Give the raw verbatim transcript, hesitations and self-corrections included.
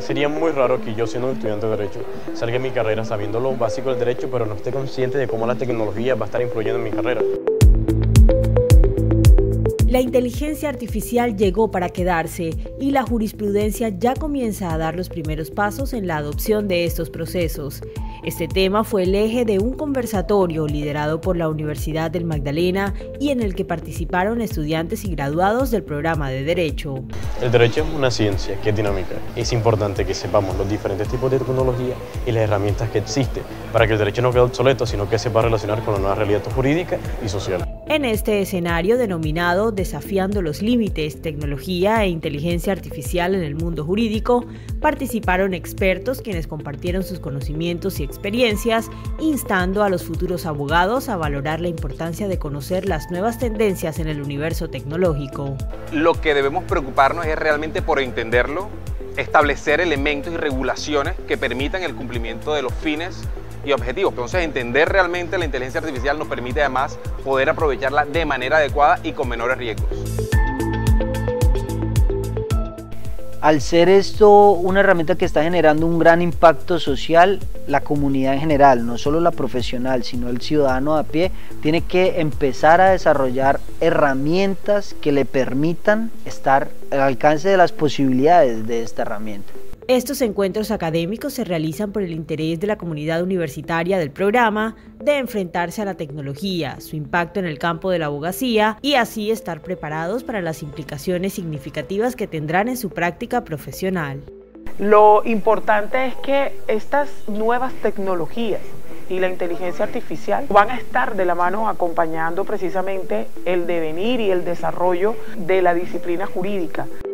Sería muy raro que yo, siendo un estudiante de Derecho, salga de mi carrera sabiendo lo básico del derecho, pero no esté consciente de cómo la tecnología va a estar influyendo en mi carrera. La inteligencia artificial llegó para quedarse y la jurisprudencia ya comienza a dar los primeros pasos en la adopción de estos procesos. Este tema fue el eje de un conversatorio liderado por la Universidad del Magdalena y en el que participaron estudiantes y graduados del programa de Derecho. El derecho es una ciencia que es dinámica. Es importante que sepamos los diferentes tipos de tecnología y las herramientas que existen para que el derecho no quede obsoleto, sino que sepa relacionar con la nueva realidad jurídica y social. En este escenario denominado Desafiando los límites, tecnología e inteligencia artificial en el mundo jurídico, participaron expertos quienes compartieron sus conocimientos y experiencias, instando a los futuros abogados a valorar la importancia de conocer las nuevas tendencias en el universo tecnológico. Lo que debemos preocuparnos es realmente por entenderlo, establecer elementos y regulaciones que permitan el cumplimiento de los fines y objetivos. Entonces, entender realmente la inteligencia artificial nos permite además poder aprovecharla de manera adecuada y con menores riesgos. Al ser esto una herramienta que está generando un gran impacto social, la comunidad en general, no solo la profesional, sino el ciudadano a pie, tiene que empezar a desarrollar herramientas que le permitan estar al alcance de las posibilidades de esta herramienta. Estos encuentros académicos se realizan por el interés de la comunidad universitaria del programa de enfrentarse a la tecnología, su impacto en el campo de la abogacía y así estar preparados para las implicaciones significativas que tendrán en su práctica profesional. Lo importante es que estas nuevas tecnologías y la inteligencia artificial van a estar de la mano acompañando precisamente el devenir y el desarrollo de la disciplina jurídica.